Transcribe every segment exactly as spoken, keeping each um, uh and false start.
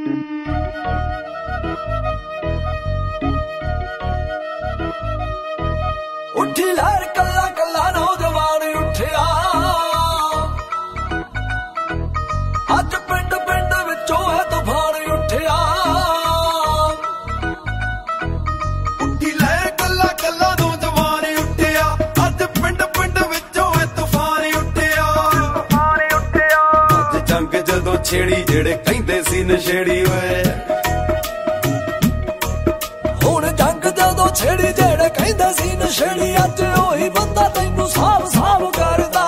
उठी लहर कला कला नौजवान उठिया अज पिंड पिंड विचों है तूफान उठिया उठी लहर कला कला नौजवान उठिया अज पिंड पिंड विचों है तूफान उठिया अज जंग जदों छेड़ी जेड़े कहंदे सी नशेड़ी होए हुण जंग जदों छेड़ी जेड़े कहंदे सी नशेड़ी अज ओही बंदा तैनू साफ साफ करदा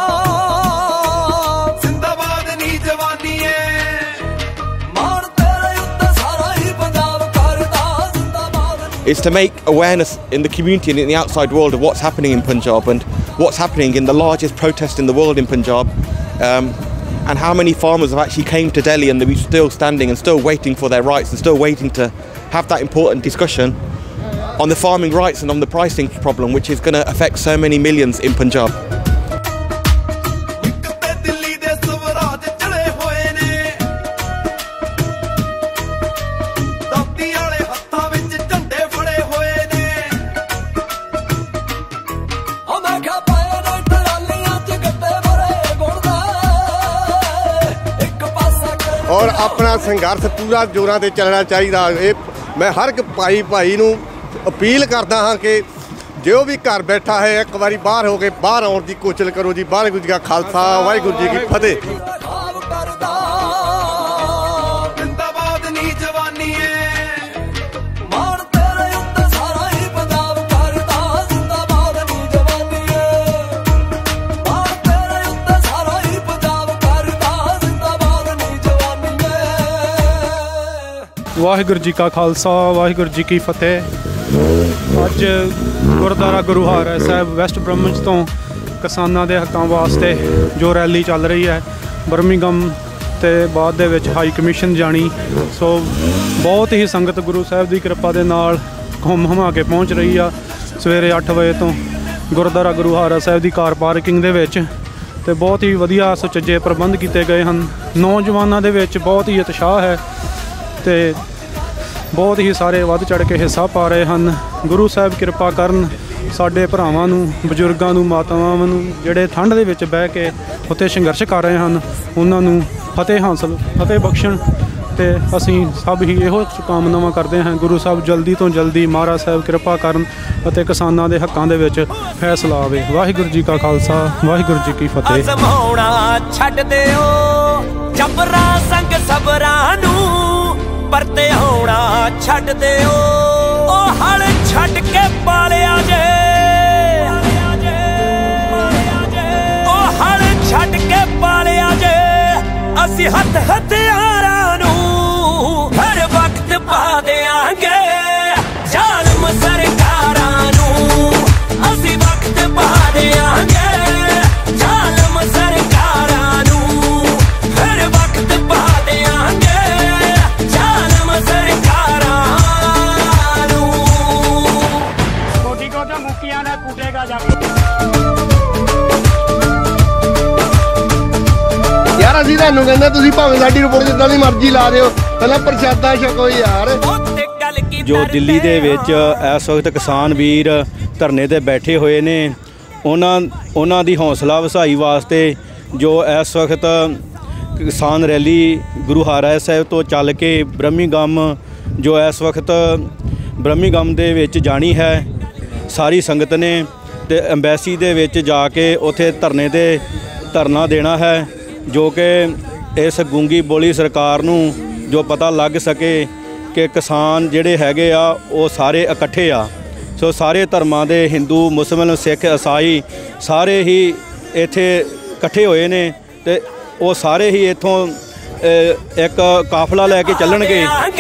जिंदाबाद नी जवानीए मान तेरे उत्ते सारा ही पंजाब करदा जिंदाबाद is to make awareness in the community and in the outside world of what's happening in Punjab and what's happening in the largest protest in the world in Punjab, um, and how many farmers have actually came to Delhi and they're still standing and still waiting for their rights and still waiting to have that important discussion on the farming rights and on the pricing problem, which is going to affect so many millions in Punjab. और अपना संघर्ष पूरा जोरां ते चलना चाहिए। मैं हर एक भाई भाई नूं अपील करता हाँ कि जो भी घर बैठा है एक बारी बाहर हो के बाहर आने की कोशिश करो जी। वाहिगुरू जी का खालसा वाहिगुरू जी की फतेह। वाहिगुरू जी का खालसा वाहिगुरू जी की फतेह। अज गुरुद्वारा गुरु हारा साहब वैस्ट ब्रह्मच तो किसानों के हकों वास्ते जो रैली चल रही है बर्मिंघम ते बाद दे विच हाई कमीशन जानी। सो बहुत ही संगत गुरु साहब की कृपा के नाल घुम घुमा के पहुँच रही है। सवेरे अठ बजे तो गुरुद्वारा गुरु हारा साहब की कार पार्किंग दे विच ते बहुत ही वधिया सुचज्जे प्रबंध किए गए हैं। नौजवानों के विच बहुत ही उत्साह है ते बहुत ही सारे वध चढ़ के हिस्सा पा रहे हैं। गुरु साहब कृपा करन साडे भरावां नूं बजुर्गां नूं मातावां नूं जिहड़े ठंड दे विच बह के उत्ते संघर्ष कर रहे हैं उन्हां नूं फतेह हासिल फतेह बख्शण ते असीं सब ही इहो कामनावां करते हैं गुरु साहब जल्दी तो जल्दी महाराज साहब कृपा करन अते किसानां दे हक्कां दे विच फैसला आवे। वाहिगुरू जी का खालसा वाहिगुरू जी की फतेह। अजमाउणा छड्ड दिओ जबरां संग सबरां नूं परते होना छड्ड दिओ ओ हल छड्ड के पालिया जे ओ हल छड्ड के पालिया जे असीं हथ हथियारां नूं हर वक्त पा देआंगे ज़ालिम सरकारां नूं असीं वक्त पा देआंगे ज़ालिम सरकारां नूं हर वक्त पा देआंगे यार असीं तुहानूं कहंदे तुसीं भावें साडी रिपोर्ट जिद्दां दी मर्जी ला दिओ पहलां प्रशादा छको यार। जो दिल्ली दे विच इस वक्त किसान वीर धरने ते बैठे हुए ने उन्हां उन्हां दी हौसला अफजाई वास्ते जो इस वक्त किसान रैली गुरु हारा साहब तो चल के बर्मिंघम जो इस वक्त बर्मिंघम दे विच जानी है सारी संगत ने ते अंबैसी दे विच जाके उत्थे धरने ते धरना देना है जो कि इस गूंगी बोली सरकार नूं जो पता लग सके कि किसान जिहड़े हैगे आ वो सारे इकट्ठे आ। सो सारे धर्मां दे हिंदू मुस्लिम सिख ईसाई सारे ही इत्थे इकट्ठे होए ने ते वो सारे ही इत्थों एक काफला लैके चलणगे।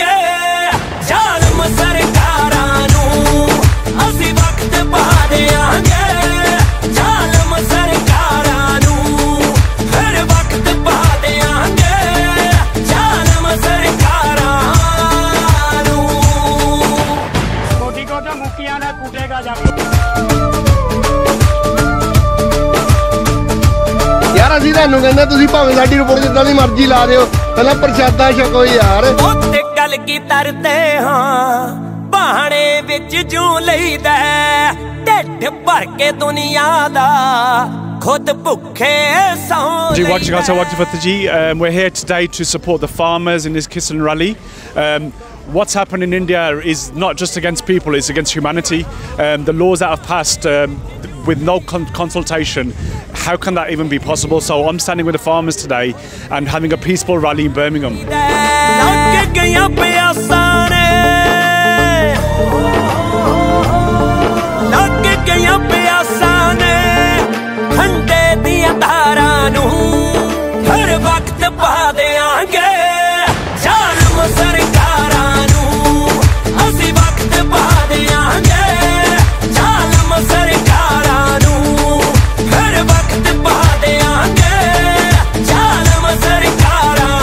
यार असीं तुहानूं कहंदे तुसीं भावें साडी रिपोर्ट जिद्दां दी मर्जी ला दिओ पहलां प्रशादा छको यार। कल की तरते हाँ बहाने विच जूं लईदा ढिड भर के दुनिया दा खुद भुखे सौ Waqti Khalsa, Waqti Fateh Ji. Um, we're here today to support the farmers in this Kisan rally. Um, what's happened in India is not just against people, it's against humanity. Um, the laws that have passed um, with no con consultation, how can that even be possible? So I'm standing with the farmers today and having a peaceful rally in Birmingham. हर वक्त पा देंगे जालिम सरकारां नूं असीं वक्त पा देंगे जालिम सरकारां नूं हर वक्त पा देंगे जालिम सरकारां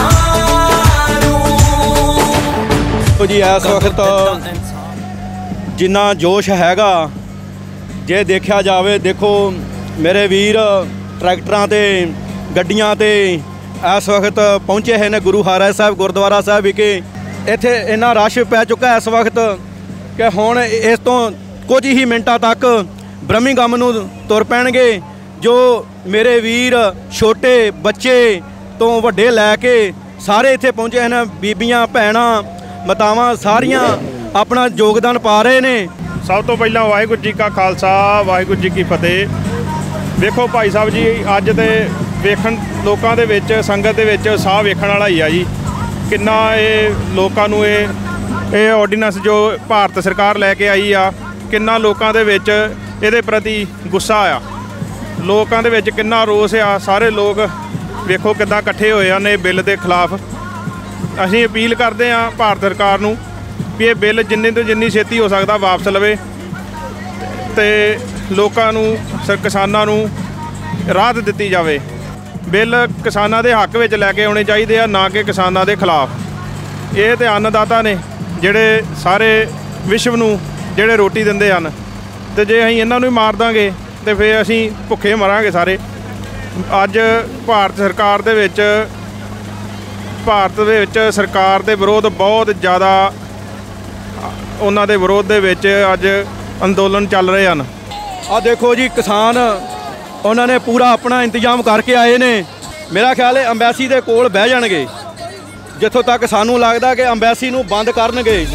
नूं। जी इस वक्त जिन्ना जोश हैगा जे देखा जाए देखो मेरे वीर ट्रैक्टरां ते ਗੱਡੀਆਂ ਤੇ ਇਸ ਵਕਤ ਪਹੁੰਚੇ ਹੈ ਨੇ ਗੁਰੂ ਹਰਿਰਾਏ ਸਾਹਿਬ ਗੁਰਦੁਆਰਾ ਸਾਹਿਬ ਵਿਖੇ। ਇੱਥੇ ਇੰਨਾ ਰਸ਼ ਪੈ ਚੁੱਕਾ ਇਸ ਵਕਤ ਕਿ ਹੁਣ ਇਸ ਤੋਂ ਕੁਝ ਹੀ ਮਿੰਟਾਂ ਤੱਕ ਬਰਮਿੰਘਮ ਨੂੰ ਤੁਰ ਪੈਣਗੇ। ਜੋ ਮੇਰੇ ਵੀਰ ਛੋਟੇ ਬੱਚੇ ਤੋਂ ਵੱਡੇ ਲੈ ਕੇ ਸਾਰੇ ਇੱਥੇ ਪਹੁੰਚੇ ਹਨ, ਬੀਬੀਆਂ ਭੈਣਾਂ ਮਾਤਾਵਾਂ ਸਾਰੀਆਂ ਆਪਣਾ ਯੋਗਦਾਨ ਪਾ ਰਹੇ ਨੇ। ਸਭ ਤੋਂ ਪਹਿਲਾਂ ਵਾਹਿਗੁਰੂ ਜੀ ਕਾ ਖਾਲਸਾ ਵਾਹਿਗੁਰੂ ਜੀ ਕੀ ਫਤਿਹ। ਵੇਖੋ ਭਾਈ ਸਾਹਿਬ ਜੀ ਅੱਜ ਤੇ ਵੇਖਣ ਲੋਕਾਂ ਦੇ ਵਿੱਚ ਸੰਗਤ ਦੇ ਵਿੱਚ ਸਾਹ ਵੇਖਣ ਵਾਲਾ ਹੀ ਆ ਜੀ। ਕਿੰਨਾ ਇਹ ਲੋਕਾਂ ਨੂੰ ਇਹ ਇਹ ਆਰਡੀਨੈਂਸ ਜੋ ਭਾਰਤ ਸਰਕਾਰ ਲੈ ਕੇ ਆਈ ਆ ਕਿੰਨਾ ਲੋਕਾਂ ਦੇ ਵਿੱਚ ਇਹਦੇ ਪ੍ਰਤੀ ਗੁੱਸਾ ਆ, ਲੋਕਾਂ ਦੇ ਵਿੱਚ ਕਿੰਨਾ ਰੋਸ ਆ। ਸਾਰੇ ਲੋਕ ਵੇਖੋ ਕਿੱਦਾਂ ਇਕੱਠੇ ਹੋਏ ਹਨ ਇਹ ਬਿੱਲ ਦੇ ਖਿਲਾਫ। ਅਸੀਂ ਅਪੀਲ ਕਰਦੇ ਹਾਂ ਭਾਰਤ ਸਰਕਾਰ ਨੂੰ ਵੀ ਇਹ ਬਿੱਲ ਜਿੰਨੇ ਤੋਂ ਜਿੰਨੀ ਛੇਤੀ ਹੋ ਸਕਦਾ ਵਾਪਸ ਲਵੇ ਤੇ ਲੋਕਾਂ ਨੂੰ ਕਿਸਾਨਾਂ ਨੂੰ ਰਾਹਤ ਦਿੱਤੀ ਜਾਵੇ। ਬਿੱਲ ਕਿਸਾਨਾਂ ਦੇ ਹੱਕ ਵਿੱਚ ਲੈ ਕੇ ਆਉਣੇ ਚਾਹੀਦੇ ਆ, ਨਾ ਕਿ ਕਿਸਾਨਾਂ ਦੇ ਖਿਲਾਫ। ਇਹ ਤੇ ਅੰਨਦਾਤਾ ਨੇ ਜਿਹੜੇ ਸਾਰੇ ਵਿਸ਼ਵ ਨੂੰ ਜਿਹੜੇ ਰੋਟੀ ਦਿੰਦੇ ਹਨ, ਤੇ ਜੇ ਅਸੀਂ ਇਹਨਾਂ ਨੂੰ ਹੀ ਮਾਰ ਦਾਂਗੇ ਤੇ ਫਿਰ ਅਸੀਂ ਭੁੱਖੇ ਮਰਾਂਗੇ ਸਾਰੇ। ਅੱਜ ਭਾਰਤ ਸਰਕਾਰ ਦੇ ਵਿੱਚ ਭਾਰਤ ਦੇ ਵਿੱਚ ਸਰਕਾਰ ਦੇ ਵਿਰੋਧ ਬਹੁਤ ਜ਼ਿਆਦਾ ਉਹਨਾਂ ਦੇ ਵਿਰੋਧ ਦੇ ਵਿੱਚ ਅੱਜ ਅੰਦੋਲਨ ਚੱਲ ਰਹੇ ਹਨ। ਆ ਦੇਖੋ ਜੀ ਕਿਸਾਨ ਉਹਨਾਂ ਨੇ ਪੂਰਾ ਆਪਣਾ ਇੰਤਜ਼ਾਮ ਕਰਕੇ ਆਏ ਨੇ। ਮੇਰਾ ਖਿਆਲ ਹੈ ਅੰਬੈਸੀ ਦੇ ਕੋਲ ਬਹਿ ਜਾਣਗੇ ਜਿੱਥੋਂ ਤੱਕ ਸਾਨੂੰ ਲੱਗਦਾ ਕਿ ਅੰਬੈਸੀ ਨੂੰ ਬੰਦ ਕਰਨਗੇ।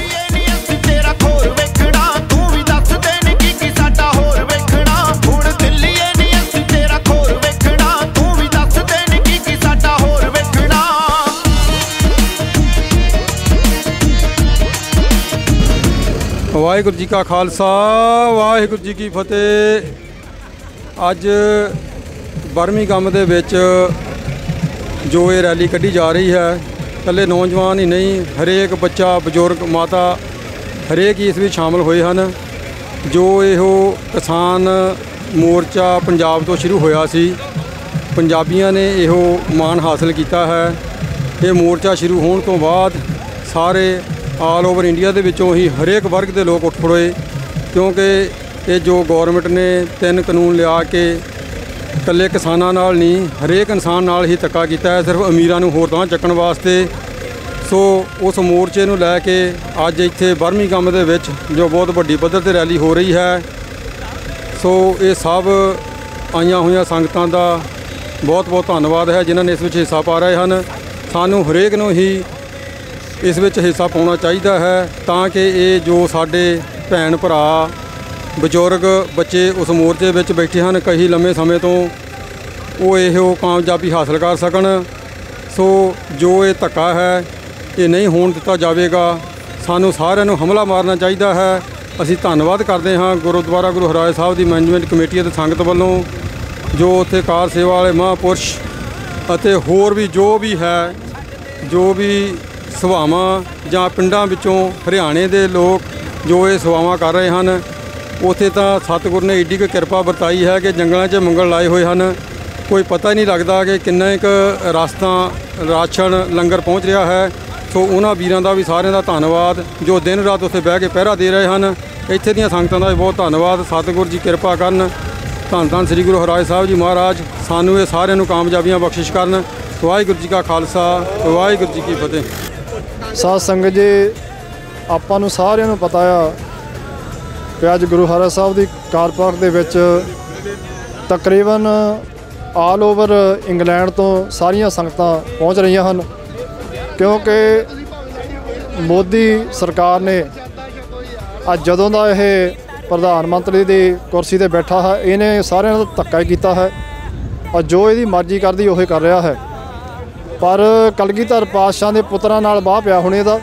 ਵਾਹਿਗੁਰੂ ਜੀ ਕਾ ਖਾਲਸਾ ਵਾਹਿਗੁਰੂ ਜੀ ਕੀ ਫਤਿਹ। ਅੱਜ ਬਰਮਿੰਘਮ ਦੇ ਵਿੱਚ ਜੋ ਇਹ ਰੈਲੀ ਕੱਢੀ ਜਾ ਰਹੀ ਹੈ, ਇਕੱਲੇ ਨੌਜਵਾਨ ਹੀ ਨਹੀਂ, ਹਰੇਕ ਬੱਚਾ ਬਜ਼ੁਰਗ ਮਾਤਾ ਹਰੇਕ ਹੀ ਇਸ ਵਿੱਚ ਸ਼ਾਮਲ ਹੋਏ ਹਨ। ਜੋ ਇਹੋ ਕਿਸਾਨ ਮੋਰਚਾ ਪੰਜਾਬ ਤੋਂ ਸ਼ੁਰੂ ਹੋਇਆ ਸੀ, ਪੰਜਾਬੀਆਂ ਨੇ ਇਹੋ ਮਾਣ ਹਾਸਲ ਕੀਤਾ ਹੈ। ਇਹ ਮੋਰਚਾ ਸ਼ੁਰੂ ਹੋਣ ਤੋਂ ਬਾਅਦ ਸਾਰੇ ਆਲ ਓਵਰ ਇੰਡੀਆ ਦੇ ਵਿੱਚੋਂ ਹੀ ਹਰੇਕ ਵਰਗ ਦੇ ਲੋਕ ਉੱਠ ਖੜੋਏ, ਕਿਉਂਕਿ ਇਹ ਜੋ ਗੌਰਮੈਂਟ ਨੇ ਤਿੰਨ ਕਾਨੂੰਨ ਲਿਆ ਕੇ ਇਕੱਲੇ ਕਿਸਾਨਾਂ ਨਾਲ ਨਹੀਂ ਹਰੇਕ ਇਨਸਾਨ ਨਾਲ ਹੀ ਧੱਕਾ ਕੀਤਾ ਹੈ, ਸਿਰਫ ਅਮੀਰਾਂ ਨੂੰ ਹੋਰ ਤਾਂ ਚੱਕਣ ਵਾਸਤੇ। ਸੋ ਉਸ ਮੋਰਚੇ ਨੂੰ ਲੈ ਕੇ ਅੱਜ ਇੱਥੇ ਬਰਮਿੰਘਮ ਦੇ ਵਿੱਚ ਜੋ ਬਹੁਤ ਵੱਡੀ ਪੱਧਰ 'ਤੇ ਰੈਲੀ ਹੋ ਰਹੀ ਹੈ। ਸੋ ਇਹ ਸਭ ਆਈਆਂ ਹੋਈਆਂ ਸੰਗਤਾਂ ਦਾ ਬਹੁਤ ਬਹੁਤ ਧੰਨਵਾਦ ਹੈ ਜਿਨ੍ਹਾਂ ਨੇ ਇਸ ਵਿੱਚ ਹਿੱਸਾ ਪਾ ਰਹੇ ਹਨ। ਸਾਨੂੰ ਹਰੇਕ ਨੂੰ ਹੀ ਇਸ ਵਿੱਚ ਹਿੱਸਾ ਪਾਉਣਾ ਚਾਹੀਦਾ ਹੈ ਤਾਂ ਕਿ ਇਹ ਜੋ ਸਾਡੇ ਭੈਣ ਭਰਾ ਬਜ਼ੁਰਗ ਬੱਚੇ ਉਸ ਮੋਰਚੇ ਵਿੱਚ ਬੈਠੇ ਹਨ ਕਈ ਲੰਮੇ ਸਮੇਂ ਤੋਂ, ਉਹ ਇਹੋ ਕਾਮਯਾਬੀ ਹਾਸਲ ਕਰ ਸਕਣ। ਸੋ ਜੋ ਇਹ ਧੱਕਾ ਹੈ ਇਹ ਨਹੀਂ ਹੋਣ ਦਿੱਤਾ ਜਾਵੇਗਾ। ਸਾਨੂੰ ਸਾਰਿਆਂ ਨੂੰ ਹਮਲਾ ਮਾਰਨਾ ਚਾਹੀਦਾ ਹੈ। ਅਸੀਂ ਧੰਨਵਾਦ ਕਰਦੇ ਹਾਂ ਗੁਰਦੁਆਰਾ ਗੁਰੂ ਹਰਿਰਾਏ ਸਾਹਿਬ ਦੀ ਮੈਨੇਜਮੈਂਟ ਕਮੇਟੀ ਅਤੇ ਸੰਗਤ ਵੱਲੋਂ, ਜੋ ਉੱਥੇ ਕਾਰ ਸੇਵਾ ਵਾਲੇ ਮਹਾਂਪੁਰਸ਼ ਅਤੇ ਹੋਰ ਵੀ ਜੋ ਵੀ ਹੈ, ਜੋ ਵੀ ਸਭਾਵਾਂ ਜਾਂ ਪਿੰਡਾਂ ਵਿੱਚੋਂ ਹਰਿਆਣੇ ਦੇ ਲੋਕ ਜੋ ਇਹ ਸੇਵਾਵਾਂ ਕਰ ਰਹੇ ਹਨ। ਉੱਥੇ ਤਾਂ ਸਤਿਗੁਰ ਨੇ ਏਡੀ ਕੁ ਕਿਰਪਾ ਵਰਤਾਈ ਹੈ ਕਿ ਜੰਗਲਾਂ 'ਚ ਮੰਗਲ ਲਾਏ ਹੋਏ ਹਨ, ਕੋਈ ਪਤਾ ਹੀ ਨਹੀਂ ਲੱਗਦਾ ਕਿ ਕਿੰਨਾ ਕੁ ਰਸਤਾਂ ਰਾਸ਼ਨ ਲੰਗਰ ਪਹੁੰਚ ਰਿਹਾ ਹੈ। ਸੋ ਉਹਨਾਂ ਵੀਰਾਂ ਦਾ ਵੀ ਸਾਰਿਆਂ ਦਾ ਧੰਨਵਾਦ ਜੋ ਦਿਨ ਰਾਤ ਉੱਥੇ ਬਹਿ ਕੇ ਪਹਿਰਾ ਦੇ ਰਹੇ ਹਨ। ਇੱਥੇ ਦੀਆਂ ਸੰਗਤਾਂ ਦਾ ਵੀ ਬਹੁਤ ਧੰਨਵਾਦ। ਸਤਿਗੁਰ ਜੀ ਕਿਰਪਾ ਕਰਨ, ਧੰਨ ਧੰਨ ਸ੍ਰੀ ਗੁਰੂ ਹਰਿਰਾਏ ਸਾਹਿਬ ਜੀ ਮਹਾਰਾਜ ਸਾਨੂੰ ਇਹ ਸਾਰਿਆਂ ਨੂੰ ਕਾਮਯਾਬੀਆਂ ਬਖਸ਼ਿਸ਼ ਕਰਨ। ਵਾਹਿਗੁਰੂ ਜੀ ਕਾ ਖਾਲਸਾ ਵਾਹਿਗੁਰੂ ਜੀ ਕੀ ਫਤਿਹ। ਸਾਧ ਸੰਗਤ ਜੀ, ਆਪਾਂ ਨੂੰ ਸਾਰਿਆਂ ਨੂੰ ਪਤਾ ਆ ਕਿ ਅੱਜ ਗੁਰੂ ਹਰਿ ਸਾਹਿਬ ਦੀ ਕਾਰ ਪਾਰਕ ਦੇ ਵਿੱਚ ਤਕਰੀਬਨ ਆਲ ਓਵਰ ਇੰਗਲੈਂਡ ਤੋਂ ਸਾਰੀਆਂ ਸੰਗਤਾਂ ਪਹੁੰਚ ਰਹੀਆਂ ਹਨ, ਕਿਉਂਕਿ ਮੋਦੀ ਸਰਕਾਰ ਨੇ ਅੱਜ ਜਦੋਂ ਦਾ ਇਹ ਪ੍ਰਧਾਨ ਮੰਤਰੀ ਦੀ ਕੁਰਸੀ 'ਤੇ ਬੈਠਾ ਹੈ, ਇਹਨੇ ਸਾਰਿਆਂ ਨਾਲ ਧੱਕਾ ਹੀ ਕੀਤਾ ਹੈ ਔਰ ਜੋ ਇਹਦੀ ਮਰਜ਼ੀ ਕਰਦੀ ਉਹ ਕਰ ਰਿਹਾ ਹੈ। ਪਰ ਕਲਗੀਧਰ ਪਾਤਸ਼ਾਹ ਦੇ ਪੁੱਤਰਾਂ ਨਾਲ ਬਾਹ ਪਿਆ ਹੁਣ ਇਹਦਾ।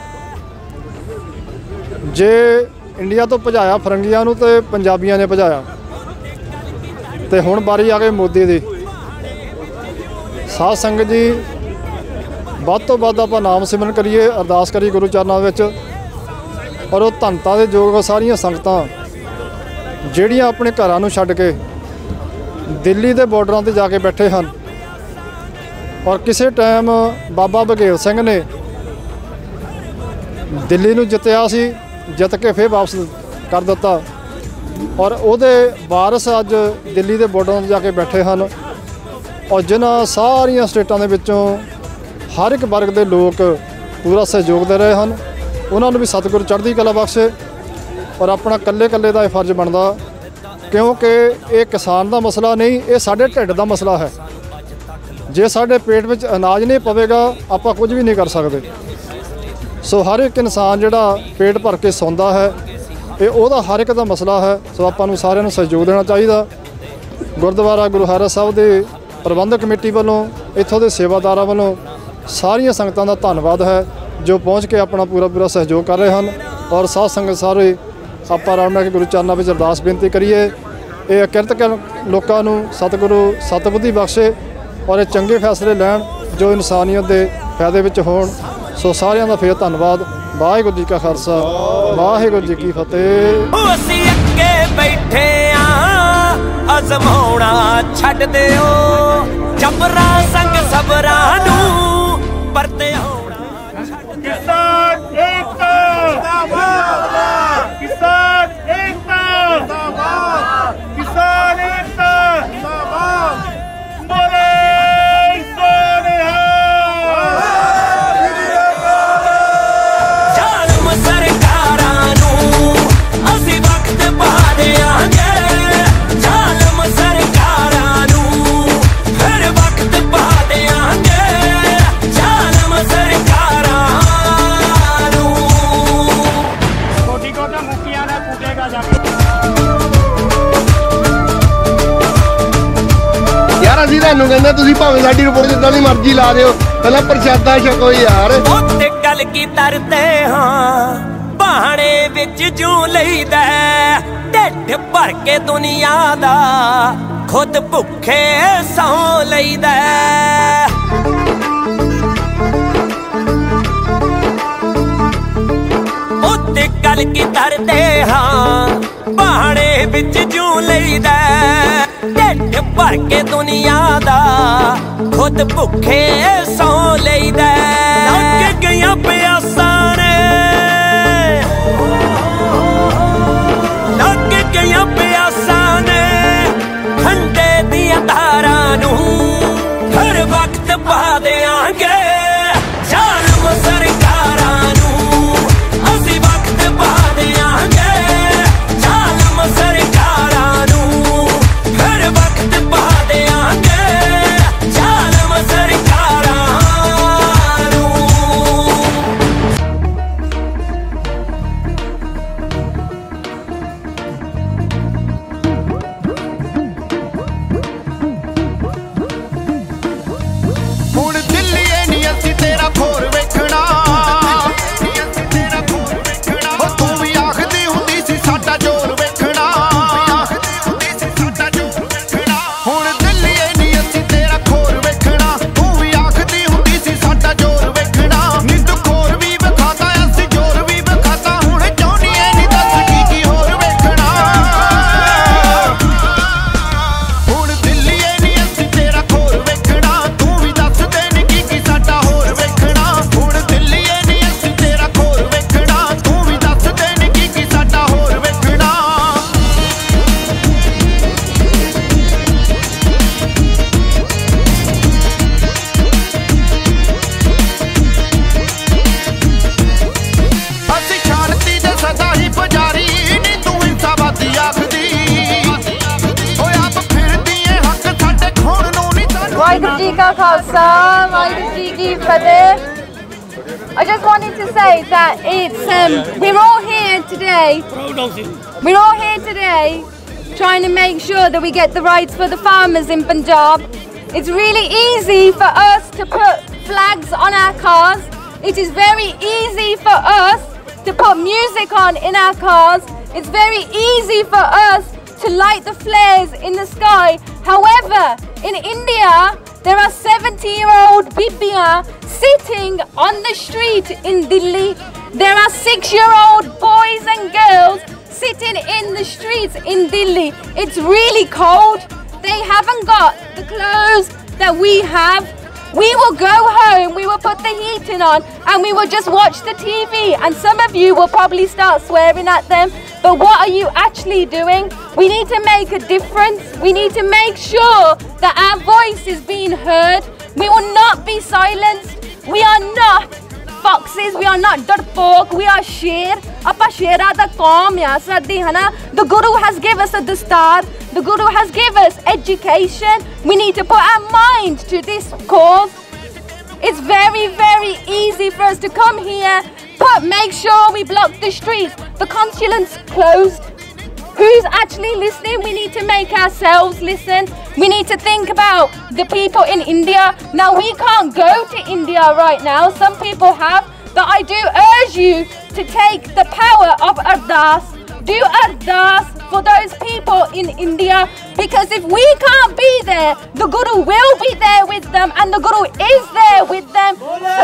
ਜੇ ਇੰਡੀਆ ਤੋਂ ਭਜਾਇਆ ਫਰੰਗੀਆਂ ਨੂੰ ਤੇ ਪੰਜਾਬੀਆਂ ਨੇ ਭਜਾਇਆ, ਤੇ ਹੁਣ ਵਾਰੀ ਆ ਗਈ ਮੋਦੀ ਦੀ। ਸਾਧ ਸੰਗਤ ਜੀ, ਵੱਧ ਤੋਂ ਵੱਧ ਆਪਾਂ ਨਾਮ ਸਿਮਰਨ ਕਰੀਏ, ਅਰਦਾਸ ਕਰੀਏ ਗੁਰੂ ਚਰਨਾਂ ਵਿੱਚ, ਔਰ ਉਹ ਧੰਨਤਾ ਦੇ ਯੋਗ ਸਾਰੀਆਂ ਸੰਗਤਾਂ ਜਿਹੜੀਆਂ ਆਪਣੇ ਘਰਾਂ ਨੂੰ ਛੱਡ ਕੇ ਦਿੱਲੀ ਦੇ ਬਾਰਡਰਾਂ 'ਤੇ ਜਾ ਕੇ ਬੈਠੇ ਹਨ। ਔਰ ਕਿਸੇ ਟਾਈਮ ਬਾਬਾ ਬਘੇਲ ਸਿੰਘ ਨੇ ਦਿੱਲੀ ਨੂੰ ਜਿੱਤਿਆ ਸੀ, ਜਿੱਤ ਕੇ ਫਿਰ ਵਾਪਸ ਕਰ ਦਿੱਤਾ, ਔਰ ਉਹਦੇ ਵਾਰਸ ਅੱਜ ਦਿੱਲੀ ਦੇ ਬਾਰਡਰਾਂ 'ਤੇ ਜਾ ਕੇ ਬੈਠੇ ਹਨ। ਔਰ ਜਿਨ੍ਹਾਂ ਸਾਰੀਆਂ ਸਟੇਟਾਂ ਦੇ ਵਿੱਚੋਂ ਹਰ ਇੱਕ ਵਰਗ ਦੇ ਲੋਕ ਪੂਰਾ ਸਹਿਯੋਗ ਦੇ ਰਹੇ ਹਨ, ਉਹਨਾਂ ਨੂੰ ਵੀ ਸਤਿਗੁਰੂ ਚੜ੍ਹਦੀ ਕਲਾ ਬਖਸ਼ੇ। ਔਰ ਆਪਣਾ ਇਕੱਲੇ ਇਕੱਲੇ ਦਾ ਇਹ ਫਰਜ਼ ਬਣਦਾ, ਕਿਉਂਕਿ ਇਹ ਕਿਸਾਨ ਦਾ ਮਸਲਾ ਨਹੀਂ, ਇਹ ਸਾਡੇ ਢਿੱਡ ਦਾ ਮਸਲਾ ਹੈ। ਜੇ ਸਾਡੇ ਪੇਟ ਵਿੱਚ ਅਨਾਜ ਨਹੀਂ ਪਵੇਗਾ, ਆਪਾਂ ਕੁਝ ਵੀ ਨਹੀਂ ਕਰ ਸਕਦੇ। ਸੋ ਹਰ ਇੱਕ ਇਨਸਾਨ ਜਿਹੜਾ ਪੇਟ ਭਰ ਕੇ ਸੌਂਦਾ ਹੈ, ਇਹ ਉਹਦਾ ਹਰ ਇੱਕ ਦਾ ਮਸਲਾ ਹੈ। ਸੋ ਆਪਾਂ ਨੂੰ ਸਾਰਿਆਂ ਨੂੰ ਸਹਿਯੋਗ ਦੇਣਾ ਚਾਹੀਦਾ। ਗੁਰਦੁਆਰਾ ਗੁਰੂ ਹਰਿ ਸਾਹਿਬ ਦੇ ਪ੍ਰਬੰਧਕ ਕਮੇਟੀ ਵੱਲੋਂ, ਇੱਥੋਂ ਦੇ ਸੇਵਾਦਾਰਾਂ ਵੱਲੋਂ ਸਾਰੀਆਂ ਸੰਗਤਾਂ ਦਾ ਧੰਨਵਾਦ ਹੈ ਜੋ ਪਹੁੰਚ ਕੇ ਆਪਣਾ ਪੂਰਾ ਪੂਰਾ ਸਹਿਯੋਗ ਕਰ ਰਹੇ ਹਨ। ਔਰ ਸਾਧ ਸੰਗਤ ਸਾਰੇ ਆਪਾਂ ਰਲ ਮਿਲ ਕੇ ਗੁਰੂ ਚਰਨਾਂ ਵਿੱਚ ਅਰਦਾਸ ਬੇਨਤੀ ਕਰੀਏ, ਇਹ ਅਕਿਰਤ ਲੋਕਾਂ ਨੂੰ ਸਤਿਗੁਰੂ ਸਤਬੁੱਧੀ ਬਖਸ਼ੇ ਔਰ ਇਹ ਚੰਗੇ ਫੈਸਲੇ ਲੈਣ ਜੋ ਇਨਸਾਨੀਅਤ ਦੇ ਫਾਇਦੇ ਵਿੱਚ ਹੋਣ। ਸੋ ਸਾਰਿਆਂ ਦਾ ਫੇਰ ਧੰਨਵਾਦ। ਵਾਹਿਗੁਰੂ ਜੀ ਕਾ ਖਾਲਸਾ, ਵਾਹਿਗੁਰੂ ਜੀ ਕੀ ਫਤਿਹ। ਅਸੀਂ ਅੱਗੇ ਬੈਠੇ ਆਂ, ਅਜ਼ਮਾਉਣਾ ਛੱਡ ਦਿਓ, ਜਬਰਾਂ ਸੰਗ ਸਬਰਾਂ ਨੂੰ ਪਰਤੇ ਹੋਣਾ ਛੱਡ ਦਿਓ। ਕਿਸਾਨ ਏਕਤਾ ਜ਼ਿੰਦਾਬਾਦ, ਕਿਸਾਨ ਏਕਤਾ ਜ਼ਿੰਦਾਬਾਦ, ਕਿਸਾਨ ਏਕਤਾ ਜ਼ਿੰਦਾਬਾਦ। ਬੋਲੇ ਸੋਨਿਹਾ। ਜ਼ਾਲਮ ਸਰਕਾਰਾਂ ਨੂੰ ਅਸੀਂ ਵਕਤ ਪਾ ਦਿਆਂਗੇ, ਜ਼ਾਲਮ ਸਰਕਾਰਾਂ ਨੂੰ ਫਿਰ ਵਕਤ ਪਾ ਦਿਆਂਗੇ, ਜ਼ਾਲਮ ਸਰਕਾਰਾਂ ਨੂੰ। ਕੋਟੀ ਕੋਟਾ ਮੁਖੀਆਂ ਦਾ ਕੁੱਟੇਗਾ ਜਾ ਕੇ। ਯਾਰ ਅਸੀਂ ਤੁਹਾਨੂੰ ਕਹਿੰਦੇ ਤੁਸੀਂ ਭਾਵੇਂ ਸਾਡੀ ਰਿਪੋਰਟ ਜਿੱਦਾਂ ਦੀ ਮਰਜ਼ੀ ਲਾ ਦਿਓ, ਪਹਿਲਾਂ ਪ੍ਰਸ਼ਾਦਾ ਛਕੋ ਯਾਰ। ਉੱਤੇ ਗੱਲ ਕੀ ਤਰਦੇ ਹਾਂ, ਬਾਣੇ ਵਿੱਚ ਜੂ ਲਈਦਾ, ਢਿੱਡ ਭਰ ਕੇ ਦੁਨੀਆ ਦਾ ਖੁਦ ਭੁੱਖੇ ਸੌ ਲਈਦਾ। ਉੱਤੇ ਗੱਲ ਕੀ ਤਰਦੇ ਹਾਂ, ਬਾਣੇ ਵਿੱਚ ਜੂ ਲਈਦਾ, ਢਿੱਡ ਭਰ ਕੇ ਦੁਨੀਆ ਦਾ ਖੁਦ ਭੁੱਖੇ ਸੌ ਲਈਦਾ। ਲੱਗ ਗਈਆਂ ਪਿਆਸਾਂ ਨੇ, ਲੱਗ ਗਈਆਂ ਪਿਆਸਾਂ ਨੇ, ਠੰਡੇ ਦੀਆਂ ਧਾਰਾਂ ਨੂੰ ਹਰ ਵਕਤ ਪਾ ਦਿਆਂਗੇ, ਜ਼ਾਲਮ ਸਰਕਾਰਾਂ ਨੂੰ ਅਸੀਂ ਵਕਤ ਪਾ ਦਿਆਂਗੇ, ਜ਼ਾਲਮ ਸਰਕਾਰਾਂ ਨੂੰ ਹਰ ਵਕਤ ਪਾ ਦਿਆਂਗੇ, ਜ਼ਾਲਮ ਸਰਕਾਰਾਂ का खालसा वाहिगुरू जी की फतेह. I just wanted to say that it's um, we're all here today. We're all here today trying to make sure that we get the rights for the farmers in Punjab. It's really easy for us to put flags on our cars. It is very easy for us to put music on in our cars. It's very easy for us to light the flares in the sky. However, in India, there are seventy-year-old Bibiya sitting on the street in Delhi. There are six-year-old boys and girls sitting in the streets in Delhi. It's really cold. They haven't got the clothes that we have. We will go home, we will put the heating on, and we will just watch the T V. And some of you will probably start swearing at them. But what are you actually doing? We need to make a difference. We need to make sure that our voice is being heard. We will not be silenced. We are not foxes. We are not darpok. We are sher. Apa shera da kaum ya sadi hana. The Guru has given us a dastar. The Guru has given us education. We need to put our mind to this cause. It's very, very easy for us to come here, but make sure we block the streets. The consulate's closed. Who's actually listening? We need to make ourselves listen. We need to think about the people in India. Now, we can't go to India right now. Some people have, but I do urge you to take the power of Ardas. Do Ardas for those people in India, because if we can't be there, the Guru will be there with them, and the Guru is there with them.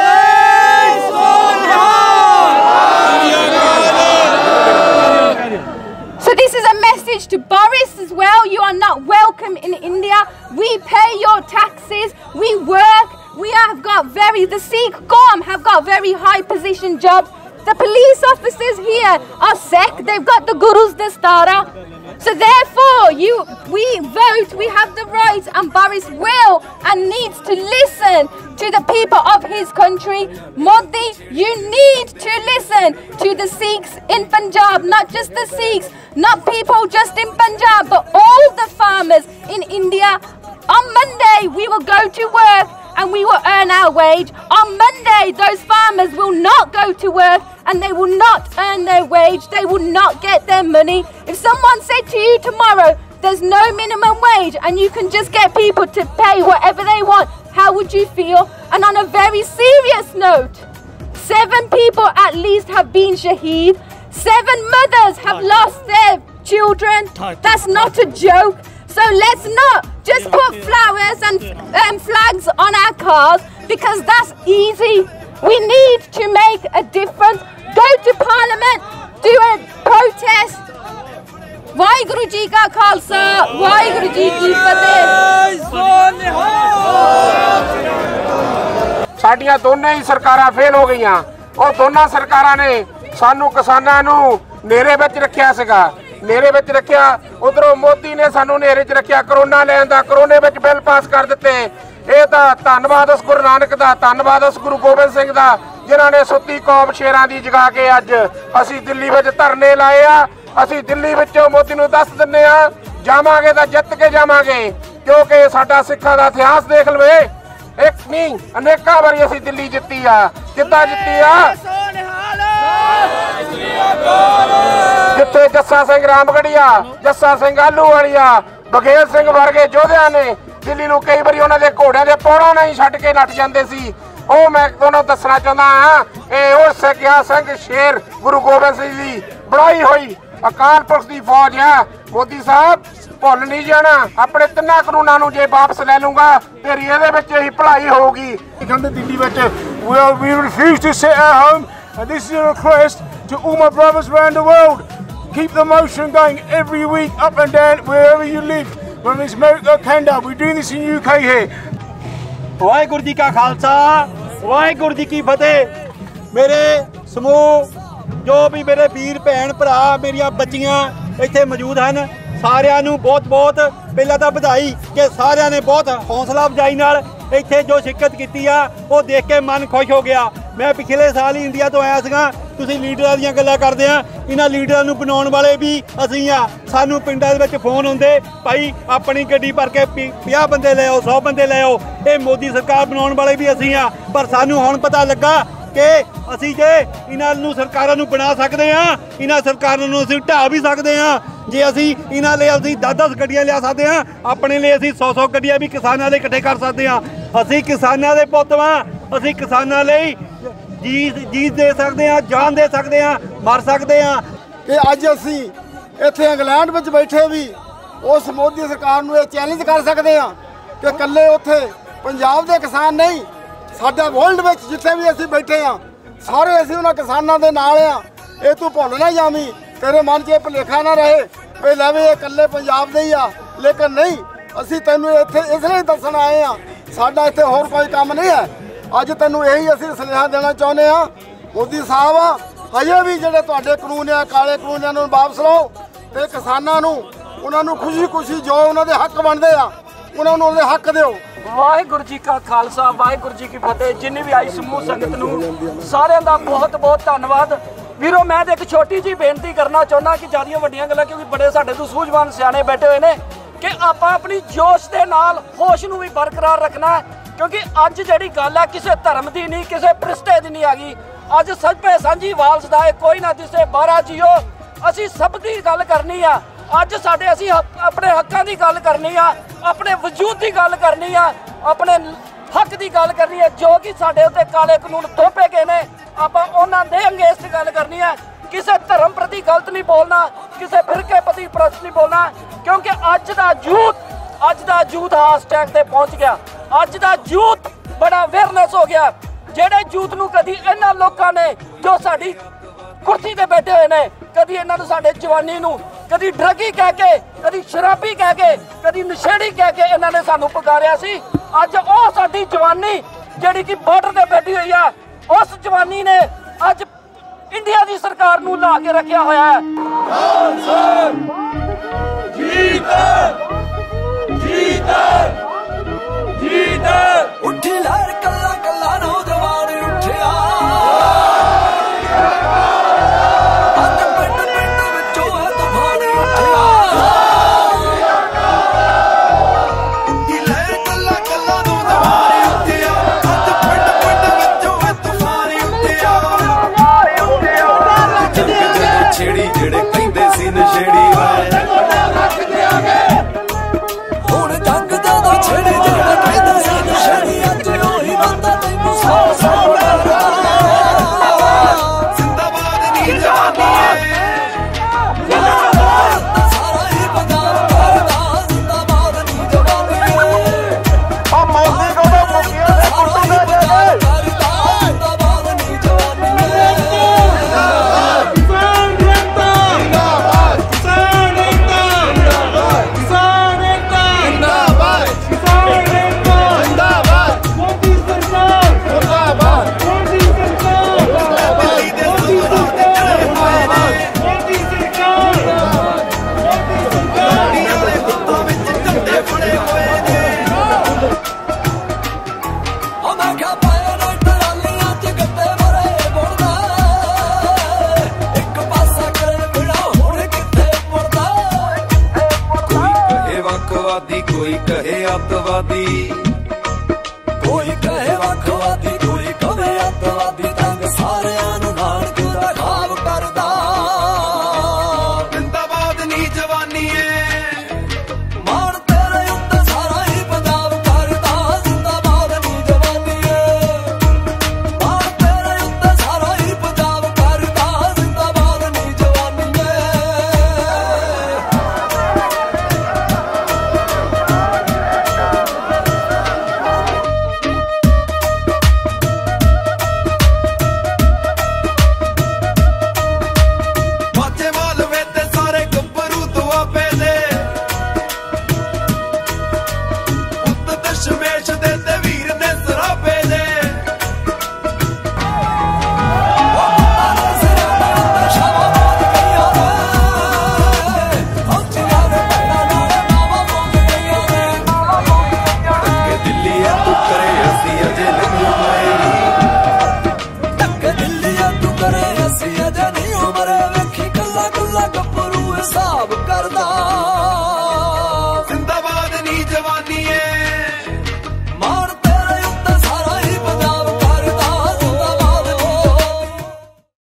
So this is a message to Boris as well. You are not welcome in India. We pay your taxes, we work, we have got very, the Sikh Qawm have got very high position jobs. The police officers here are Sikh, they've got the Guru's Dastara. So therefore, you, we vote, we have the right, and Boris will and needs to listen to the people of his country. Modi, you need to listen to the Sikhs in Punjab, not just the Sikhs, not people just in Punjab, but all the farmers in India. On Monday, we will go to work and we will earn our wage. On Monday, those farmers will not go to work and they will not earn their wage. They will not get their money. If someone said to you tomorrow, there's no minimum wage and you can just get people to pay whatever they want, how would you feel? And on a very serious note, seven people at least have been shaheed. Seven mothers have lost their children. That's not a joke. So let's not just put flowers and um, flags on our cars, because that's easy. We need to make a difference. Go to Parliament, do a protest. Waheguru Ji Ka Khalsa, Waheguru Ji Ki Fateh. साडियां दोनों ही सरकारां fail हो गईयां और दोनों सरकारां ने सानू किसानां नू नेरे विच रखिया सीगा नेरे विच रखिया उधरों मोदी ने सानू नेरे च रखिया करोना लैण दा करोने विच बिल पास कर दिते ਇਹ ਤਾਂ ਧੰਨਵਾਦ ਉਸ ਗੁਰੂ ਨਾਨਕ ਦਾ ਧੰਨਵਾਦ ਉਸ ਗੁਰੂ ਗੋਬਿੰਦ ਸਿੰਘ ਦਾ ਜਿਨ੍ਹਾਂ ਨੇ ਸੁੱਤੀ ਕੌਮ ਸ਼ੇਰਾਂ ਦੀ ਜਗਾ ਕੇ ਅੱਜ ਅਸੀਂ ਦਿੱਲੀ ਵਿੱਚ ਧਰਨੇ ਲਾਏ ਆ ਅਸੀਂ ਦਿੱਲੀ ਵਿੱਚੋਂ ਮੋਦੀ ਨੂੰ ਦੱਸ ਦਿੰਨੇ ਆ ਜਾਵਾਂਗੇ ਤਾਂ ਜਿੱਤ ਕੇ ਜਾਵਾਂਗੇ ਕਿਉਂਕਿ ਸਾਡਾ ਸਿੱਖਾਂ ਦਾ ਇਤਿਹਾਸ ਦੇਖ ਲਵੇ ਇੱਕ ਨਹੀਂ ਅਨੇਕਾਂ ਵਾਰੀ ਅਸੀਂ ਦਿੱਲੀ ਜਿੱਤੀ ਆ ਕਿੱਦਾਂ ਜਿੱਤੀ ਆ ਜਿੱਥੇ ਜੱਸਾ ਸਿੰਘ ਰਾਮਗੜੀਆ ਜੱਸਾ ਸਿੰਘ ਆਲੂ ਵਾਲੀਆ ਬਘੇਲ ਸਿੰਘ ਵਰਗੇ ਯੋਧਿਆਂ ਨੇ ਦਿੱਲੀ ਨੂੰ ਕਈ ਵਾਰੀ ਉਹਨਾਂ ਦੇ ਘੋੜਿਆਂ ਦੇ ਪੌੜਾਂ ਨਾਲ ਹੀ ਛੱਡ ਕੇ ਨੱਠ ਜਾਂਦੇ ਸੀ ਉਹ ਮੈਂ ਤੁਹਾਨੂੰ ਦੱਸਣਾ ਚਾਹੁੰਦਾ ਹਾਂ ਇਹ ਉਹ ਸਿੱਖਿਆ ਸਿੰਘ ਸ਼ੇਰ ਗੁਰੂ ਗੋਬਿੰਦ ਸਿੰਘ ਦੀ ਬਣਾਈ ਹੋਈ ਅਕਾਲ ਪੁਰਖ ਦੀ ਫੌਜ ਹੈ ਮੋਦੀ ਸਾਹਿਬ ਭੁੱਲ ਨਹੀਂ ਜਾਣਾ ਆਪਣੇ ਤਿੰਨਾਂ ਕਾਨੂੰਨਾਂ ਨੂੰ ਜੇ ਵਾਪਸ ਲੈ ਲੂੰਗਾ ਤੇਰੀ ਇਹਦੇ ਵਿੱਚ ਹੀ ਭਲਾਈ ਹੋਊਗੀ ਕਹਿੰਦੇ ਦਿੱਲੀ ਵਿੱਚ we refuse to sit at home and this is a request to all my brothers around the world keep the motion going every week up and down wherever you live from this America Canada we're doing this in U K here Waheguru ji ਕਾ ਖਾਲਸਾ ਵਾਹਿਗੁਰੂ ਜੀ ਕੀ ਫਤਿਹ ਮੇਰੇ ਸਮੂਹ ਜੋ ਵੀ ਮੇਰੇ ਵੀਰ ਭੈਣ ਭਰਾ ਮੇਰੀਆਂ ਬੱਚੀਆਂ ਇੱਥੇ ਮੌਜੂਦ ਹਨ ਸਾਰਿਆਂ ਨੂੰ ਬਹੁਤ ਬਹੁਤ ਪਹਿਲਾਂ ਤਾਂ ਵਧਾਈ ਕਿ ਸਾਰਿਆਂ ਨੇ ਬਹੁਤ ਹੌਸਲਾ ਅਫਜ਼ਾਈ ਨਾਲ ਇੱਥੇ ਜੋ ਸ਼ਿਰਕਤ ਕੀਤੀ ਆ ਉਹ ਦੇਖ ਕੇ ਮਨ ਖੁਸ਼ ਹੋ ਗਿਆ मैं पिछले साल ही इंडिया तो आया सीगा। ਤੁਸੀਂ ਲੀਡਰਾਂ ਦੀਆਂ ਗੱਲਾਂ ਕਰਦੇ ਆ, ਇਹਨਾਂ ਲੀਡਰਾਂ ਨੂੰ ਬਣਾਉਣ ਵਾਲੇ ਵੀ ਅਸੀਂ ਆ। ਸਾਨੂੰ ਪਿੰਡਾਂ ਦੇ ਵਿੱਚ ਫੋਨ ਹੁੰਦੇ, ਭਾਈ ਆਪਣੀ ਗੱਡੀ ਭਰ ਕੇ ਪੰਜਾਹ ਬੰਦੇ ਲੈ ਆਓ, ਸੌ ਬੰਦੇ ਲੈ ਆਓ। ਇਹ ਮੋਦੀ ਸਰਕਾਰ ਬਣਾਉਣ ਵਾਲੇ ਵੀ ਅਸੀਂ ਆ। ਪਰ ਸਾਨੂੰ ਹੁਣ ਪਤਾ ਲੱਗਾ ਕਿ ਅਸੀਂ ਜੇ ਇਹਨਾਂ ਨੂੰ ਸਰਕਾਰਾਂ ਨੂੰ ਬਣਾ ਸਕਦੇ ਹਾਂ, ਇਹਨਾਂ ਸਰਕਾਰਾਂ ਨੂੰ ਅਸੀਂ ਢਾਹ ਵੀ ਸਕਦੇ ਹਾਂ। ਜੇ ਅਸੀਂ ਇਹਨਾਂ ਲਈ ਅਸੀਂ ਦਸ ਦਸ ਗੱਡੀਆਂ ਲਿਆ ਸਕਦੇ ਹਾਂ, ਆਪਣੇ ਲਈ ਅਸੀਂ ਸੌ ਸੌ ਗੱਡੀਆਂ ਵੀ ਕਿਸਾਨਾਂ ਦੇ ਇਕੱਠੇ ਕਰ ਸਕਦੇ ਹਾਂ। ਅਸੀਂ ਕਿਸਾਨਾਂ ਦੇ ਪੁੱਤ ਵਾਂ, ਅਸੀਂ ਕਿਸਾਨਾਂ ਲਈ ਜੀ ਜੀ ਦੇ ਸਕਦੇ ਹਾਂ, ਜਾਨ ਦੇ ਸਕਦੇ ਹਾਂ, ਮਰ ਸਕਦੇ ਹਾਂ। ਕਿ ਅੱਜ ਅਸੀਂ ਇੱਥੇ ਇੰਗਲੈਂਡ ਵਿੱਚ ਬੈਠੇ ਵੀ ਉਸ ਮੋਦੀ ਸਰਕਾਰ ਨੂੰ ਇਹ ਚੈਲੰਜ ਕਰ ਸਕਦੇ ਹਾਂ ਕਿ ਇਕੱਲੇ ਉੱਥੇ ਪੰਜਾਬ ਦੇ ਕਿਸਾਨ ਨਹੀਂ, ਸਾਡਾ ਵਰਲਡ ਵਿੱਚ ਜਿੱਥੇ ਵੀ ਅਸੀਂ ਬੈਠੇ ਹਾਂ ਸਾਰੇ ਅਸੀਂ ਉਹਨਾਂ ਕਿਸਾਨਾਂ ਦੇ ਨਾਲ ਆ। ਇਹ ਤੂੰ ਭੁੱਲ ਨਾ ਜਾਵੀਂ, ਤੇਰੇ ਮਨ 'ਚ ਇਹ ਭੁਲੇਖਾ ਨਾ ਰਹੇ ਵੀ ਲੈ ਵੀ ਇਹ ਇਕੱਲੇ ਪੰਜਾਬ ਦੇ ਹੀ ਆ। ਲੇਕਿਨ ਨਹੀਂ, ਅਸੀਂ ਤੈਨੂੰ ਇੱਥੇ ਇਸ ਲਈ ਦੱਸਣ ਆਏ ਆ, ਸਾਡਾ ਇੱਥੇ ਹੋਰ ਕੋਈ ਕੰਮ ਨਹੀਂ ਹੈ। ਅੱਜ ਤੈਨੂੰ ਇਹੀ ਅਸੀਂ ਸੁਨੇਹਾ ਦੇਣਾ ਚਾਹੁੰਦੇ ਹਾਂ, ਮੋਦੀ ਸਾਹਿਬ ਹਜੇ ਵੀ ਜਿਹੜੇ ਤੁਹਾਡੇ ਕਾਨੂੰਨ ਆ ਕਾਲੇ ਕਾਨੂੰਨਾਂ ਨੂੰ ਵਾਪਸ ਲਓ ਤੇ ਕਿਸਾਨਾਂ ਨੂੰ ਉਹਨਾਂ ਨੂੰ ਖੁਸ਼ੀ ਖੁਸ਼ੀ ਜੋ ਉਹਨਾਂ ਦੇ ਹੱਕ ਬਣਦੇ ਆ ਉਹਨਾਂ ਨੂੰ ਉਹਦੇ ਹੱਕ ਦਿਓ। ਵਾਹਿਗੁਰੂ ਜੀ ਕਾ ਖਾਲਸਾ, ਵਾਹਿਗੁਰੂ ਜੀ ਕੀ ਫਤਿਹ। ਜਿੰਨੀ ਵੀ ਆਈ ਸਮੂਹ ਸੰਗਤ ਨੂੰ ਸਾਰਿਆਂ ਦਾ ਬਹੁਤ ਬਹੁਤ ਧੰਨਵਾਦ। ਵੀਰੋ ਮੈਂ ਤਾਂ ਇੱਕ ਛੋਟੀ ਜਿਹੀ ਬੇਨਤੀ ਕਰਨਾ ਚਾਹੁੰਦਾ ਕਿ ਜ਼ਿਆਦੀਆਂ ਵੱਡੀਆਂ ਗੱਲਾਂ ਕਿਉਂਕਿ ਬੜੇ ਸਾਡੇ ਤੋਂ ਸੂਝਵਾਨ ਸਿਆਣੇ ਬੈਠੇ ਹੋਏ ਨੇ ਕਿ ਆਪਾਂ ਆਪਣੀ ਜੋਸ਼ ਦੇ ਨਾਲ ਹੋਸ਼ ਨੂੰ ਵੀ ਬਰਕਰਾਰ ਰੱਖਣਾ ਹੈ। ਕਿਉਂਕਿ ਅੱਜ ਜਿਹੜੀ ਗੱਲ ਹੈ ਕਿਸੇ ਧਰਮ ਦੀ ਨਹੀਂ, ਕਿਸੇ ਪ੍ਰਿਸ਼ਤੇ ਦੀ ਨਹੀਂ ਹੈਗੀ। ਅੱਜ ਸੱਭੇ ਸਾਂਝੀ ਵਾਲਸ ਦਾ ਹੈ, ਕੋਈ ਨਾ ਦਿਸੇ ਬਾਹਰਾ ਜੀਓ। ਅਸੀਂ ਸਭ ਦੀ ਗੱਲ ਕਰਨੀ ਆ। ਅੱਜ ਸਾਡੇ ਅਸੀਂ ਆਪਣੇ ਹੱਕਾਂ ਦੀ ਗੱਲ ਕਰਨੀ ਆ, ਆਪਣੇ ਵਜੂਦ ਦੀ ਗੱਲ ਕਰਨੀ ਆ, ਆਪਣੇ ਹੱਕ ਦੀ ਗੱਲ ਕਰਨੀ ਹੈ। ਜੋ ਕਿ ਸਾਡੇ ਉੱਤੇ ਕਾਲੇ ਕਾਨੂੰਨ ਥੋਪੇ ਗਏ ਨੇ ਆਪਾਂ ਉਹਨਾਂ ਦੇ ਅੰਗੇਜ਼ ਦੀ ਗੱਲ ਕਰਨੀ ਹੈ। ਕਿਸੇ ਧਰਮ ਪ੍ਰਤੀ ਗਲਤ ਨਹੀਂ ਬੋਲਣਾ, ਕਿਸੇ ਫਿਰਕੇ ਪ੍ਰਤੀ ਪ੍ਰਸਤ ਨਹੀਂ ਬੋਲਣਾ। ਕਿਉਂਕਿ ਅੱਜ ਦਾ ਯੂਥ ਅੱਜ ਦਾ ਯੂਥ ਹਾਸਟੈਗ ਤੇ ਪਹੁੰਚ ਗਿਆ। ਅੱਜ ਦਾ ਯੂਥ ਬੜਾ ਅਵੇਅਰਨੈਸ ਹੋ ਗਿਆ। ਜਿਹੜੇ ਯੂਥ ਨੂੰ ਕਦੀ ਇਹਨਾਂ ਲੋਕਾਂ ਨੇ ਜੋ ਸਾਡੀ ਕੁਰਸੀ ਤੇ ਬੈਠੇ ਹੋਏ ਨੇ, ਕਦੀ ਇਹਨਾਂ ਨੂੰ ਸਾਡੇ ਜਵਾਨੀ ਨੂੰ ਕਦੀ ਡਰਗੀ ਕਹਿ ਕੇ, ਕਦੀ ਸ਼ਰਾਬੀ ਕਹਿ ਕੇ, ਕਦੀ ਨਸ਼ੇੜੀ ਕਹਿ ਕੇ ਇਹਨਾਂ ਨੇ ਸਾਨੂੰ ਪੁਕਾਰਿਆ ਸੀ। ਅੱਜ ਉਹ ਸਾਡੀ ਜਵਾਨੀ ਜਿਹੜੀ ਕਿ ਬਾਰਡਰ ਤੇ ਬੈਠੀ ਹੋਈ ਆ, ਉਸ ਜਵਾਨੀ ਨੇ ਅੱਜ ਇੰਡੀਆ ਦੀ ਸਰਕਾਰ ਨੂੰ ਲਾ ਕੇ ਰੱਖਿਆ ਹੋਇਆ ਹੈ। ਉੱਠੀ ਲਹਿਰ ਕੱਲਾ ਕੱਲਾ ਨੌਜਵਾਨ ਉੱਠਿਆ, ਅੱਜ ਪਿੰਡ ਪਿੰਡ ਵਿੱਚੋਂ ਹੈ ਤੂਫਾਨ ਉੱਠਿਆ। ਉੱਠੀ ਲਹਿਰ ਕੱਲਾ ਕੱਲਾ ਨੌਜਵਾਨ ਉੱਠਿਆ, ਅੱਜ ਪਿੰਡ ਪਿੰਡ ਵਿੱਚੋਂ ਹੈ ਤੂਫਾਨ ਉੱਠਿਆ। ਛੇੜੀ ਜਿਹੜੇ ਕਹਿੰਦੇ ਸੀ ਨਸ਼ੇੜੀ ਹੋਏ ਰੱਖ ਦਿਆਂਗੇ, ਹੁਣ ਜੰਗ ਜਦੋਂ ਛੇੜੇ ਜਿਹੜਾ ਕਹਿੰਦਾ ਸੀ ਨਸ਼ੇੜੀ, ਅੱਜ ਉਹੀ ਬੰਦਾ ਤੈਨੂੰ ਸੌ ਸੌ ਜ਼ਿੰਦਾਬਾਦ ਨੀ ਜਵਾਨੀ ਸਾਰਾ ਹੀ ਪੰਜਾਬ ਕਰਦਾ, ਜ਼ਿੰਦਾਬਾਦ ਨੀ ਜਵਾਨੀ। ਆ ਮੌਸੀ ਕੋਲੋਂ ਮੁਕੀਆਂ ਦੇ ਕੁੱਟੂ ਦੇ ਜਿਹੜੇ ਜ਼ਿੰਦਾਬਾਦ ਨੀ ਜਵਾਨੀ। ਕਿਸਾਨ ਰੇਤਾ ਜ਼ਿੰਦਾਬਾਦ, ਕਿਸਾਨ ਰੇਤਾ ਜ਼ਿੰਦਾਬਾਦ, ਕਿਸਾਨ ਰੇਤਾ ਜ਼ਿੰਦਾਬਾਦ, ਕਿਸਾਨ ਰੇਤਾ ਜ਼ਿੰਦਾਬਾਦ। ਮੋਦੀ ਸਰਕਾਰ ਜ਼ਿੰਦਾਬਾਦ, ਮੋਦੀ ਸਰਕਾਰ ਜ਼ਿੰਦਾਬਾਦ, ਮੋਦੀ ਸਰਕਾਰ ਜ਼ਿੰਦਾਬਾਦ, ਮੋਦੀ ਸਰਕਾਰ ਜ਼ਿੰਦਾਬਾਦ, ਮੋਦੀ ਸਰਕਾਰ। ਦੇ ਗੁੱਤਾਂ ਵਿੱਚ ਝੰਡੇ ਫੜੇ ਹੋਏ ਨੇ, ਉਹ ਮੈਂ ਕਿਹਾ ਪਾਏ ਨੇ ਟਰਾਲੀਆਂ ਚ ਗੱਡੇ ਭਰੇ ਮੁੜਦਾ, ਇੱਕ ਪਾਸਾ ਕਰੇ ਬਿਨਾ ਹੁਣ ਕਿੱਥੇ ਮੁੜਦਾ। ਕੋਈ ਕਹੇ ਵੱਖਵਾਦੀ, ਕੋਈ ਕਹੇ ਅੱਤਵਾਦੀ,